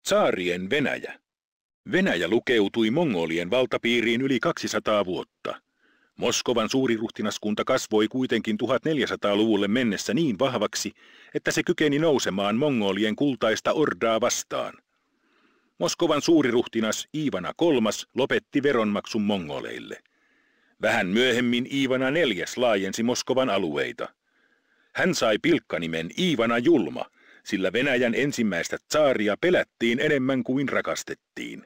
Tsaarien Venäjä. Venäjä lukeutui mongolien valtapiiriin yli 200 vuotta. Moskovan suuriruhtinaskunta kasvoi kuitenkin 1400-luvulle mennessä niin vahvaksi, että se kykeni nousemaan mongolien kultaista ordaa vastaan. Moskovan suuriruhtinas Iivana III lopetti veronmaksun mongoleille. Vähän myöhemmin Iivana IV laajensi Moskovan alueita. Hän sai pilkkanimen Iivana Julma, sillä Venäjän ensimmäistä tsaaria pelättiin enemmän kuin rakastettiin.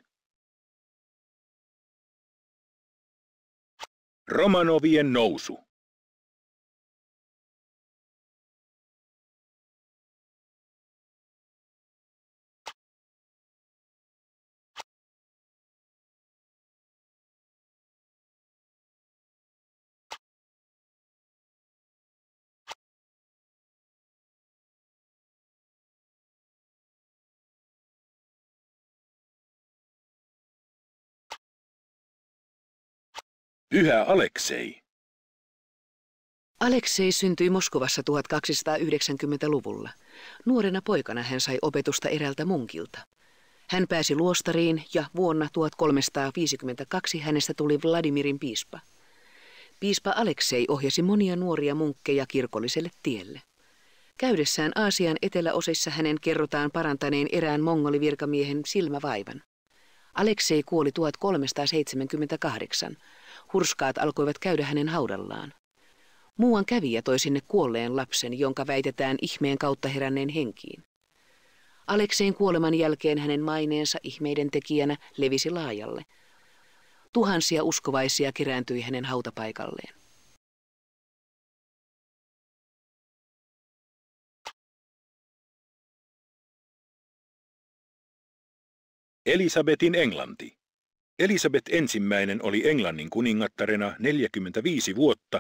Romanovien nousu. Pyhä Aleksei. Aleksei syntyi Moskovassa 1290-luvulla. Nuorena poikana hän sai opetusta eräältä munkilta. Hän pääsi luostariin ja vuonna 1352 hänestä tuli Vladimirin piispa. Piispa Aleksei ohjasi monia nuoria munkkeja kirkolliselle tielle. Käydessään Aasian eteläosissa hänen kerrotaan parantaneen erään mongolivirkamiehen silmävaivan. Aleksei kuoli 1378. Hurskaat alkoivat käydä hänen haudallaan. Muuan kävijä toi sinne kuolleen lapsen, jonka väitetään ihmeen kautta heränneen henkiin. Aleksein kuoleman jälkeen hänen maineensa ihmeiden tekijänä levisi laajalle. Tuhansia uskovaisia kerääntyi hänen hautapaikalleen. Elisabetin Englanti. Elisabeth I oli Englannin kuningattarena 45 vuotta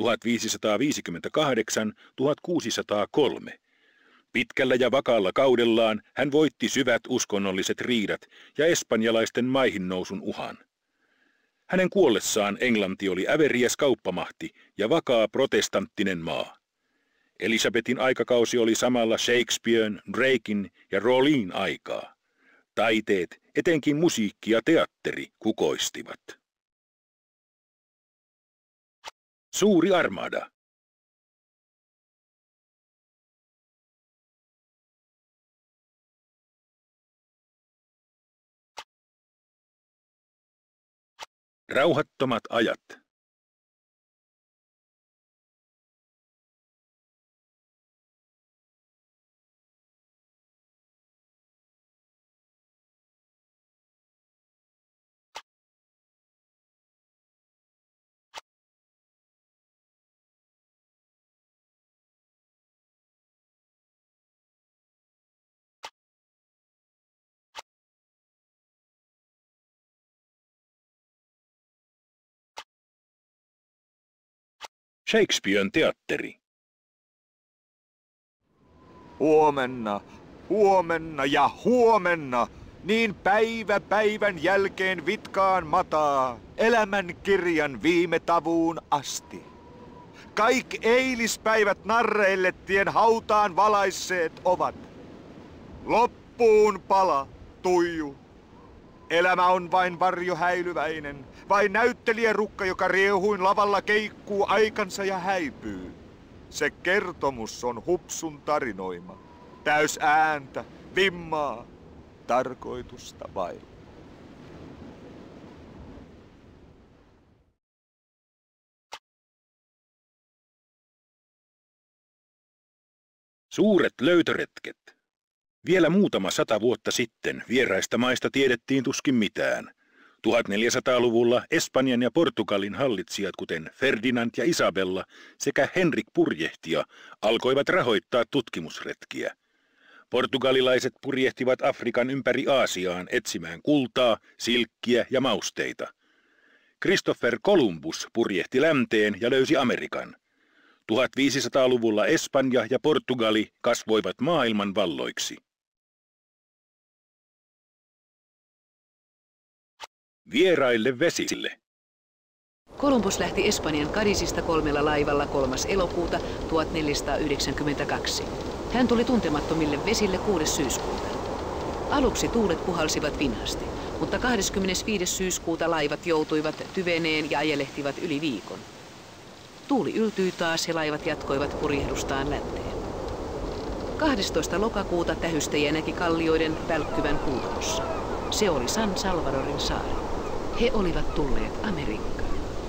1558–1603. Pitkällä ja vakaalla kaudellaan hän voitti syvät uskonnolliset riidat ja espanjalaisten maihinnousun uhan. Hänen kuollessaan Englanti oli äveriäs kauppamahti ja vakaa protestanttinen maa. Elisabetin aikakausi oli samalla Shakespearen, Draken ja Rawlin aikaa. Taiteet, etenkin musiikki ja teatteri, kukoistivat. Suuri armada. Rauhattomat ajat. Shakespearen teatteri. Huomenna, huomenna ja huomenna, niin päivä päivän jälkeen vitkaan mataa, elämän kirjan viime tavuun asti. Kaik eilispäivät narreille tien hautaan valaisseet ovat. Loppuun pala, tuiju. Elämä on vain varjo häilyväinen, vain näyttelijärukka, joka riehuin lavalla keikkuu aikansa ja häipyy. Se kertomus on hupsun tarinoima, täys ääntä, vimmaa, tarkoitusta vailla. Suuret löytöretket. Vielä muutama 100 vuotta sitten vieraista maista tiedettiin tuskin mitään. 1400-luvulla Espanjan ja Portugalin hallitsijat, kuten Ferdinand ja Isabella sekä Henrik Purjehtija, alkoivat rahoittaa tutkimusretkiä. Portugalilaiset purjehtivat Afrikan ympäri Aasiaan etsimään kultaa, silkkiä ja mausteita. Christopher Columbus purjehti länteen ja löysi Amerikan. 1500-luvulla Espanja ja Portugali kasvoivat maailman valloiksi. Vieraille vesille. Columbus lähti Espanjan Cadizista 3 laivalla 3. elokuuta 1492. Hän tuli tuntemattomille vesille 6. syyskuuta. Aluksi tuulet puhalsivat vinhasti, mutta 25. syyskuuta laivat joutuivat tyveneen ja ajelehtivat yli viikon. Tuuli yltyi taas ja laivat jatkoivat purjehdustaan länteen. 12. lokakuuta tähystäjä näki kallioiden välkkyvän kuutamossa. Se oli San Salvadorin saari. He olivat tulleet Amerikkaan.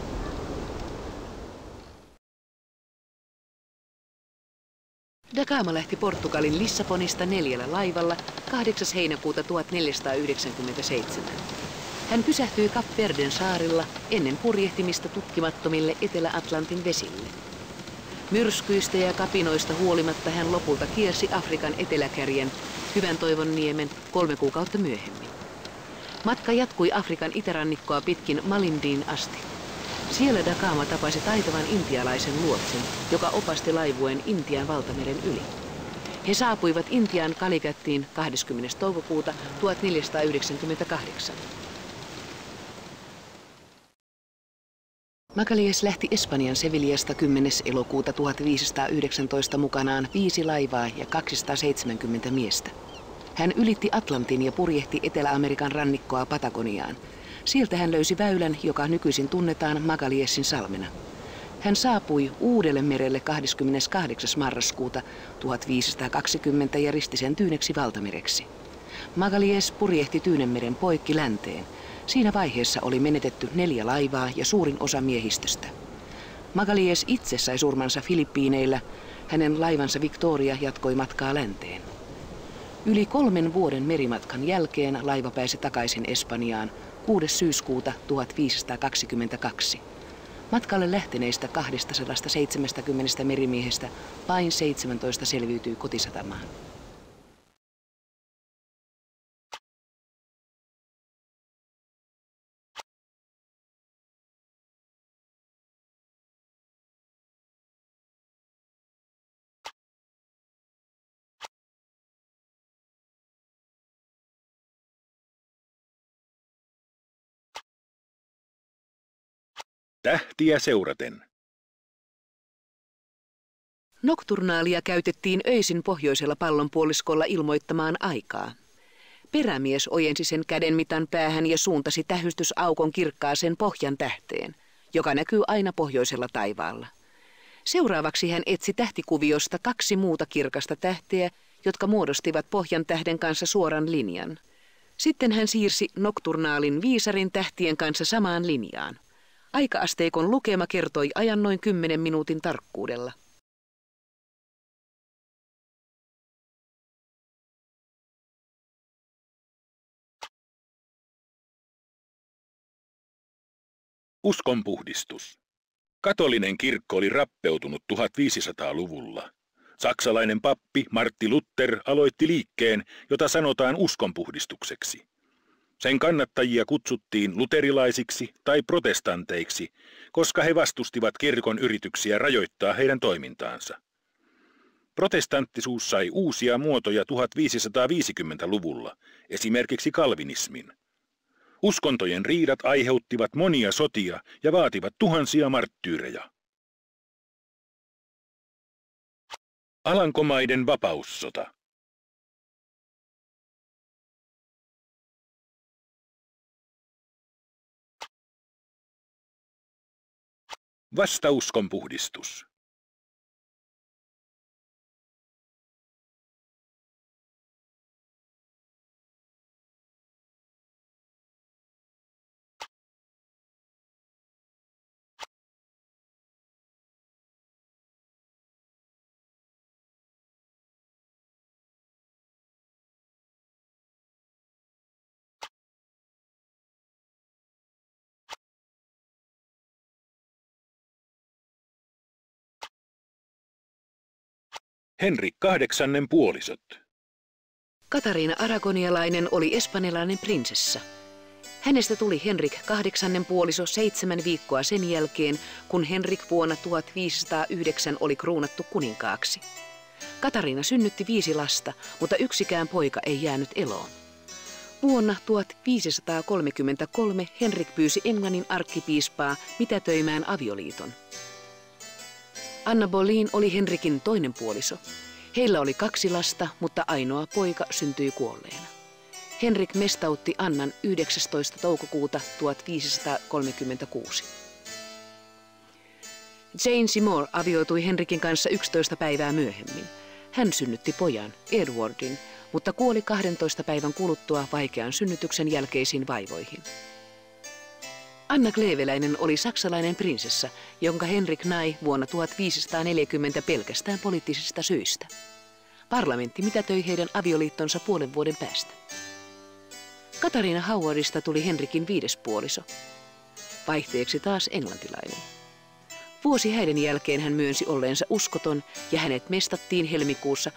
Da Gama lähti Portugalin Lissabonista 4 laivalla 8. heinäkuuta 1497. Hän pysähtyi Kap Verden saarilla ennen purjehtimista tutkimattomille Etelä-Atlantin vesille. Myrskyistä ja kapinoista huolimatta hän lopulta kiersi Afrikan eteläkärjen Hyvän toivon niemen 3 kuukautta myöhemmin. Matka jatkui Afrikan itärannikkoa pitkin Malindiin asti. Siellä Da Gama tapasi taitavan intialaisen luotsin, joka opasti laivueen Intian valtameren yli. He saapuivat Intian Kalikattiin 20. toukokuuta 1498. Magalhães lähti Espanjan Sevillasta 10. elokuuta 1519 mukanaan 5 laivaa ja 270 miestä. Hän ylitti Atlantin ja purjehti Etelä-Amerikan rannikkoa Patagoniaan. Sieltä hän löysi väylän, joka nykyisin tunnetaan Magalhãesin salmena. Hän saapui Uudelle merelle 28. marraskuuta 1520 ja risti sen Tyyneksi valtamereksi. Magalhães purjehti Tyynenmeren poikki länteen. Siinä vaiheessa oli menetetty 4 laivaa ja suurin osa miehistöstä. Magalhães itse sai surmansa Filippiineillä. Hänen laivansa Victoria jatkoi matkaa länteen. Yli 3 vuoden merimatkan jälkeen laiva pääsi takaisin Espanjaan 6. syyskuuta 1522. Matkalle lähteneistä 270 merimiehestä vain 17 selviytyi kotisatamaan. Tähtiä seuraten. Nokturnaalia käytettiin öisin pohjoisella pallonpuoliskolla ilmoittamaan aikaa. Perämies ojensi sen kädenmitan päähän ja suuntasi tähystysaukon kirkkaaseen pohjan tähteen, joka näkyy aina pohjoisella taivaalla. Seuraavaksi hän etsi tähtikuviosta 2 muuta kirkasta tähteä, jotka muodostivat pohjan tähden kanssa suoran linjan. Sitten hän siirsi nokturnaalin viisarin tähtien kanssa samaan linjaan. Aika-asteikon lukema kertoi ajan noin 10 minuutin tarkkuudella. Uskonpuhdistus. Katolinen kirkko oli rappeutunut 1500-luvulla. Saksalainen pappi Martti Luther aloitti liikkeen, jota sanotaan uskonpuhdistukseksi. Sen kannattajia kutsuttiin luterilaisiksi tai protestanteiksi, koska he vastustivat kirkon yrityksiä rajoittaa heidän toimintaansa. Protestanttisuus sai uusia muotoja 1550-luvulla, esimerkiksi kalvinismin. Uskontojen riidat aiheuttivat monia sotia ja vaativat tuhansia marttyyreja. Alankomaiden vapaussota. Vastauskonpuhdistus. Henrik VIII puolisot. Katariina Aragonialainen oli espanjalainen prinsessa. Hänestä tuli Henrik VIII puoliso 7 viikkoa sen jälkeen, kun Henrik vuonna 1509 oli kruunattu kuninkaaksi. Katariina synnytti 5 lasta, mutta yksikään poika ei jäänyt eloon. Vuonna 1533 Henrik pyysi Englannin arkkipiispaa mitätöimään avioliiton. Anna Boleyn oli Henrikin toinen puoliso. Heillä oli 2 lasta, mutta ainoa poika syntyi kuolleena. Henrik mestautti Annan 19. toukokuuta 1536. Jane Seymour avioitui Henrikin kanssa 11 päivää myöhemmin. Hän synnytti pojan, Edwardin, mutta kuoli 12 päivän kuluttua vaikean synnytyksen jälkeisiin vaivoihin. Anna Kleeveläinen oli saksalainen prinsessa, jonka Henrik nai vuonna 1540 pelkästään poliittisista syistä. Parlamentti mitätöi heidän avioliittonsa puolen vuoden päästä. Katariina Howardista tuli Henrikin 5. puoliso. Vaihteeksi taas englantilainen. Vuosi häiden jälkeen hän myönsi olleensa uskoton ja hänet mestattiin helmikuussa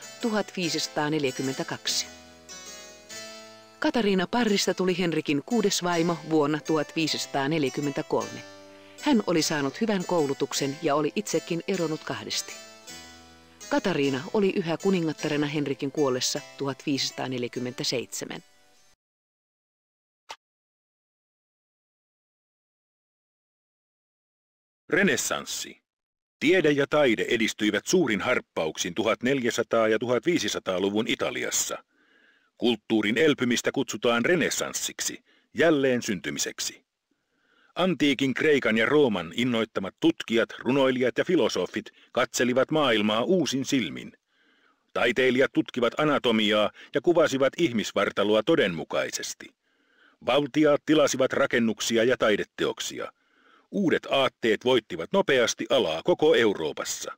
1542. Katariina Parrista tuli Henrikin 6. vaimo vuonna 1543. Hän oli saanut hyvän koulutuksen ja oli itsekin eronnut kahdesti. Katariina oli yhä kuningattarena Henrikin kuollessa 1547. Renessanssi. Tiede ja taide edistyivät suurin harppauksin 1400- ja 1500-luvun Italiassa. Kulttuurin elpymistä kutsutaan renessanssiksi, jälleen syntymiseksi. Antiikin Kreikan ja Rooman innoittamat tutkijat, runoilijat ja filosofit katselivat maailmaa uusin silmin. Taiteilijat tutkivat anatomiaa ja kuvasivat ihmisvartaloa todenmukaisesti. Valtiaat tilasivat rakennuksia ja taideteoksia. Uudet aatteet voittivat nopeasti alaa koko Euroopassa.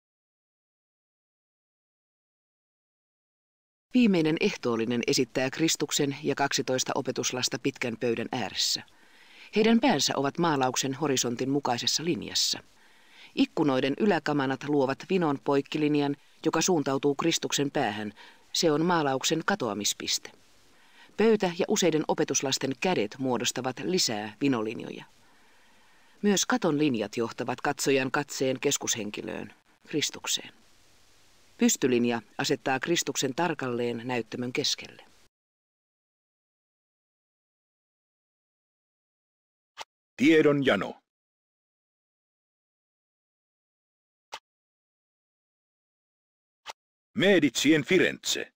Viimeinen ehtoollinen esittää Kristuksen ja 12 opetuslasta pitkän pöydän ääressä. Heidän päänsä ovat maalauksen horisontin mukaisessa linjassa. Ikkunoiden yläkamanat luovat vinon poikkilinjan, joka suuntautuu Kristuksen päähän. Se on maalauksen katoamispiste. Pöytä ja useiden opetuslasten kädet muodostavat lisää vinolinjoja. Myös katon linjat johtavat katsojan katseen keskushenkilöön, Kristukseen. Pystylinja asettaa Kristuksen tarkalleen näyttämön keskelle. Tiedon jano. Medicien Firenze.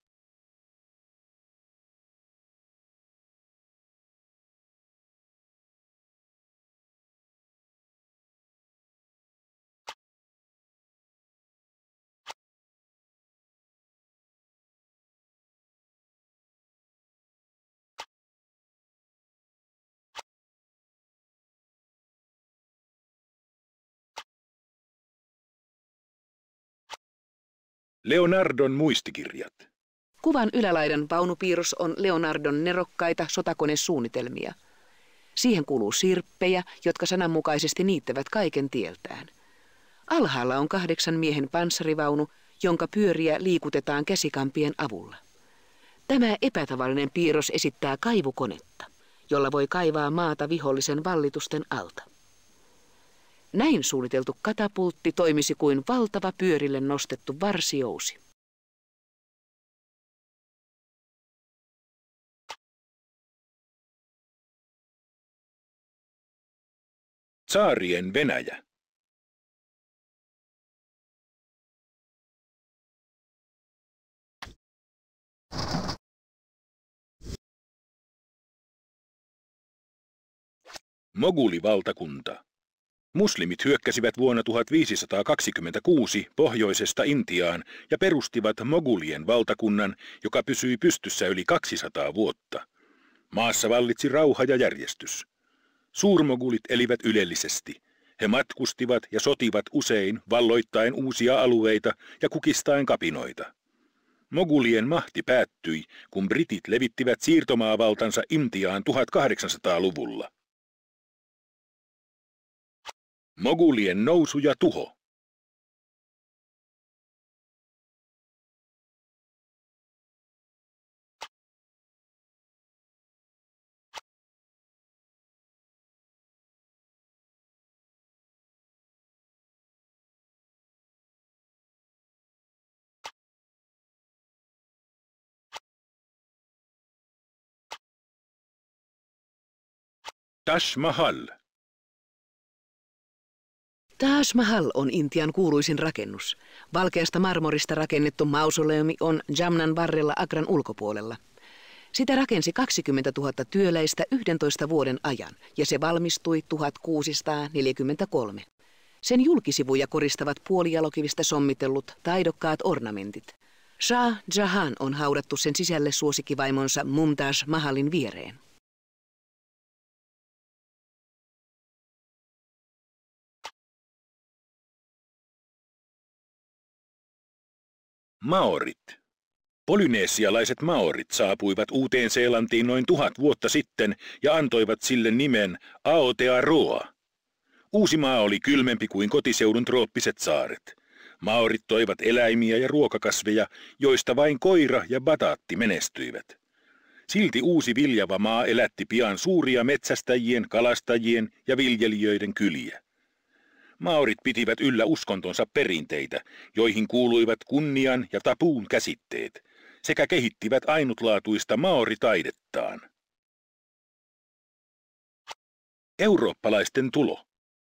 Leonardon muistikirjat. Kuvan ylälaidan vaunupiirros on Leonardon nerokkaita sotakonesuunnitelmia. Siihen kuluu sirppejä, jotka sananmukaisesti niittävät kaiken tieltään. Alhaalla on 8 miehen panssarivaunu, jonka pyöriä liikutetaan käsikampien avulla. Tämä epätavallinen piirros esittää kaivukonetta, jolla voi kaivaa maata vihollisen vallitusten alta. Näin suunniteltu katapultti toimisi kuin valtava pyörille nostettu varsijousi. Tsaarien Venäjä. Mogulivaltakunta. Muslimit hyökkäsivät vuonna 1526 pohjoisesta Intiaan ja perustivat Mogulien valtakunnan, joka pysyi pystyssä yli 200 vuotta. Maassa vallitsi rauha ja järjestys. Suurmogulit elivät ylellisesti. He matkustivat ja sotivat usein valloittaen uusia alueita ja kukistaen kapinoita. Mogulien mahti päättyi, kun britit levittivät siirtomaavaltansa Intiaan 1800-luvulla. Mogulien nousu ja tuho. Taj Mahal. Taj Mahal on Intian kuuluisin rakennus. Valkeasta marmorista rakennettu mausoleumi on Jamnan varrella Agran ulkopuolella. Sitä rakensi 20 000 työläistä 11 vuoden ajan ja se valmistui 1643. Sen julkisivuja koristavat puolijalokivistä sommitellut taidokkaat ornamentit. Shah Jahan on haudattu sen sisälle suosikkivaimonsa Mumtaz Mahalin viereen. Maorit. Polyneesialaiset maorit saapuivat Uuteen-Seelantiin noin 1000 vuotta sitten ja antoivat sille nimen Aotearoa. Uusimaa oli kylmempi kuin kotiseudun trooppiset saaret. Maorit toivat eläimiä ja ruokakasveja, joista vain koira ja bataatti menestyivät. Silti uusi viljava maa elätti pian suuria metsästäjien, kalastajien ja viljelijöiden kyliä. Maorit pitivät yllä uskontonsa perinteitä, joihin kuuluivat kunnian ja tapuun käsitteet, sekä kehittivät ainutlaatuista maoritaidettaan. Eurooppalaisten tulo.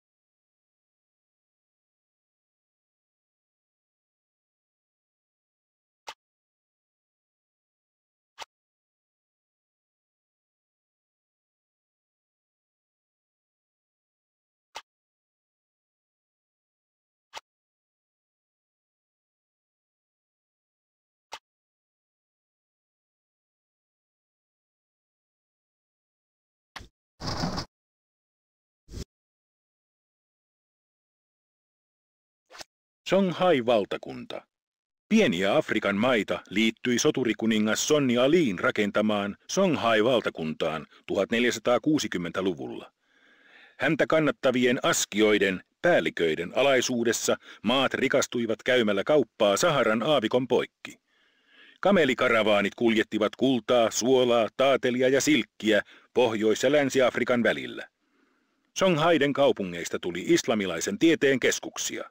Songhai-valtakunta. Pieniä Afrikan maita liittyi soturikuningas Sonni Aliin rakentamaan Songhai-valtakuntaan 1460-luvulla. Häntä kannattavien askioiden, päälliköiden alaisuudessa maat rikastuivat käymällä kauppaa Saharan aavikon poikki. Kamelikaravaanit kuljettivat kultaa, suolaa, taatelia ja silkkiä Pohjois- ja Länsi-Afrikan välillä. Songhaiden kaupungeista tuli islamilaisen tieteen keskuksia.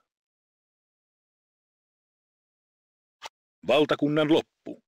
Valtakunnan loppu.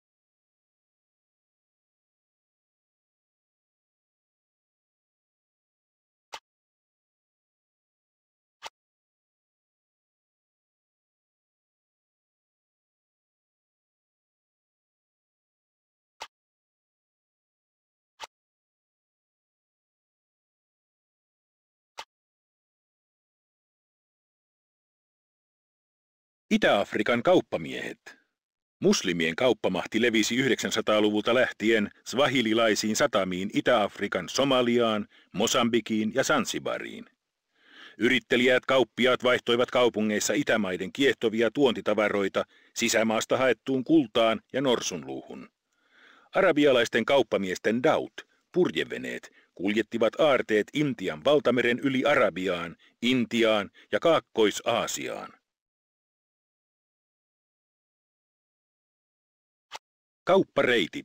Itä-Afrikan kauppamiehet. Muslimien kauppamahti levisi 900-luvulta lähtien swahililaisiin satamiin Itä-Afrikan Somaliaan, Mosambikiin ja Sansibariin. Yrittelijät kauppiaat vaihtoivat kaupungeissa itämaiden kiehtovia tuontitavaroita sisämaasta haettuun kultaan ja norsunluuhun. Arabialaisten kauppamiesten daut, purjeveneet, kuljettivat aarteet Intian valtameren yli Arabiaan, Intiaan ja Kaakkois-Aasiaan. Kauppareitit.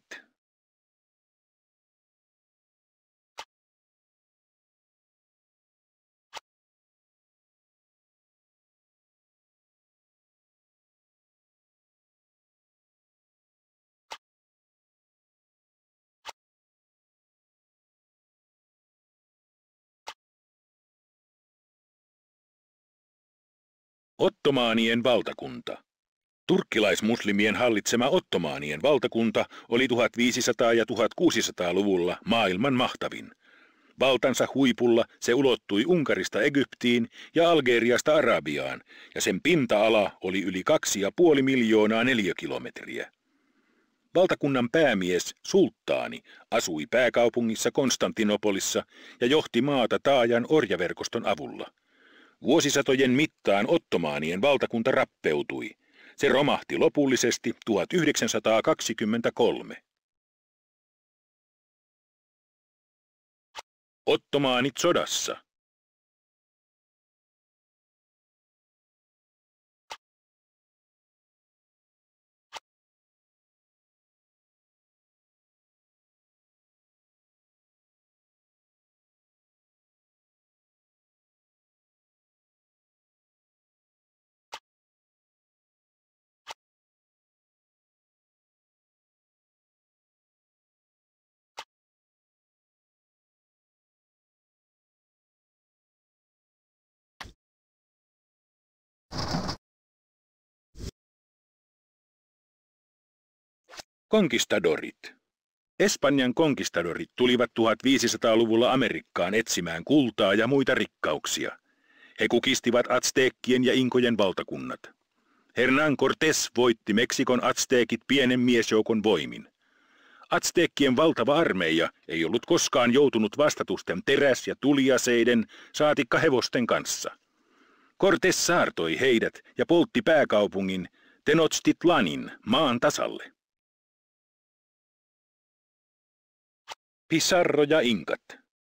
Ottomaanien valtakunta. Turkkilaismuslimien hallitsema Ottomaanien valtakunta oli 1500- ja 1600-luvulla maailman mahtavin. Valtansa huipulla se ulottui Unkarista Egyptiin ja Algeriasta Arabiaan, ja sen pinta-ala oli yli 2,5 miljoonaa neliökilometriä. Valtakunnan päämies, sulttaani, asui pääkaupungissa Konstantinopolissa ja johti maata taajan orjaverkoston avulla. Vuosisatojen mittaan Ottomaanien valtakunta rappeutui. Se romahti lopullisesti 1923. Ottomaanit sodassa. Konkistadorit. Espanjan konkistadorit tulivat 1500-luvulla Amerikkaan etsimään kultaa ja muita rikkauksia. He kukistivat Azteekkien ja Inkojen valtakunnat. Hernán Cortés voitti Meksikon azteekit pienen miesjoukon voimin. Azteekkien valtava armeija ei ollut koskaan joutunut vastatusten teräs- ja tuliaseiden, saatikka hevosten kanssa. Cortés saartoi heidät ja poltti pääkaupungin Tenochtitlanin maan tasalle. Pizarro ja inkat.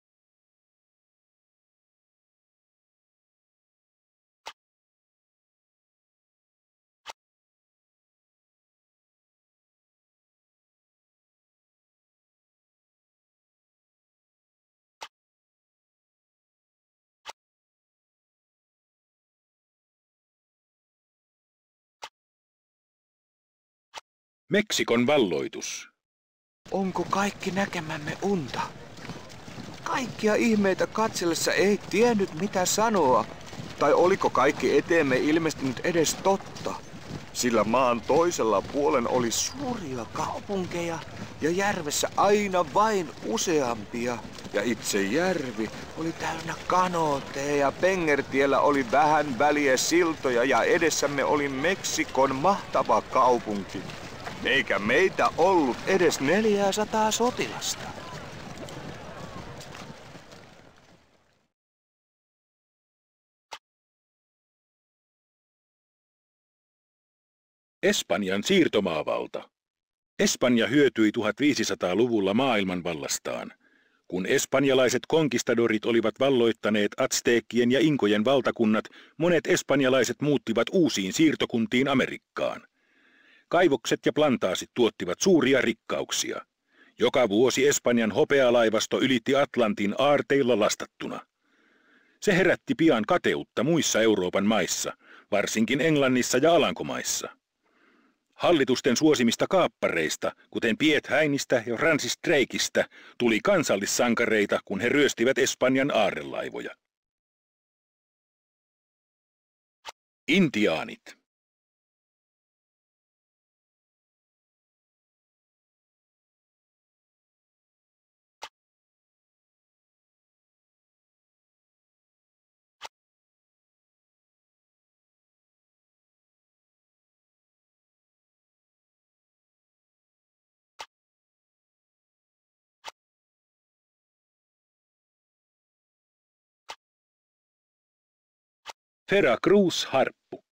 Meksikon valloitus. Onko kaikki näkemämme unta? Kaikkia ihmeitä katsellessa ei tiennyt mitä sanoa. Tai oliko kaikki eteemme ilmestynyt edes totta? Sillä maan toisella puolen oli suuria kaupunkeja ja järvessä aina vain useampia. Ja itse järvi oli täynnä kanooteja ja pengertiellä oli vähän väliä siltoja ja edessämme oli Meksikon mahtava kaupunki. Eikä meitä ollut edes 400 sotilasta. Espanjan siirtomaavalta. Espanja hyötyi 1500-luvulla maailmanvallastaan. Kun espanjalaiset konkistadorit olivat valloittaneet Azteekkien ja Inkojen valtakunnat, monet espanjalaiset muuttivat uusiin siirtokuntiin Amerikkaan. Kaivokset ja plantaasit tuottivat suuria rikkauksia. Joka vuosi Espanjan hopealaivasto ylitti Atlantin aarteilla lastattuna. Se herätti pian kateutta muissa Euroopan maissa, varsinkin Englannissa ja Alankomaissa. Hallitusten suosimista kaappareista, kuten Piet Häinistä ja Francis Drakeista, tuli kansallissankareita, kun he ryöstivät Espanjan aarrelaivoja. Intiaanit. Veracruz harppu.